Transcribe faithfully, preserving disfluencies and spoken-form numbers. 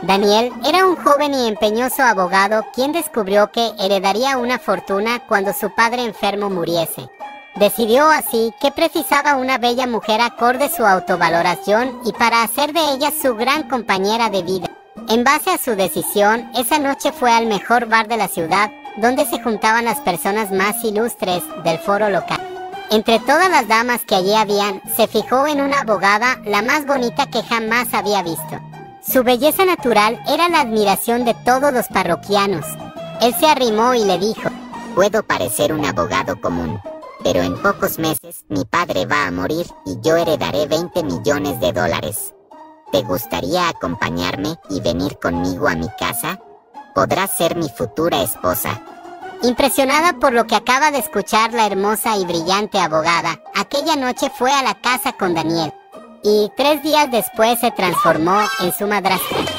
Daniel era un joven y empeñoso abogado quien descubrió que heredaría una fortuna cuando su padre enfermo muriese. Decidió así que precisaba una bella mujer acorde a su autovaloración y para hacer de ella su gran compañera de vida. En base a su decisión, esa noche fue al mejor bar de la ciudad, donde se juntaban las personas más ilustres del foro local. Entre todas las damas que allí habían, se fijó en una abogada, la más bonita que jamás había visto. Su belleza natural era la admiración de todos los parroquianos. Él se arrimó y le dijo: puedo parecer un abogado común, pero en pocos meses mi padre va a morir y yo heredaré veinte millones de dólares. ¿Te gustaría acompañarme y venir conmigo a mi casa? Podrás ser mi futura esposa. Impresionada por lo que acaba de escuchar la hermosa y brillante abogada, aquella noche fue a la casa con Daniel. Y tres días después se transformó en su madrastra.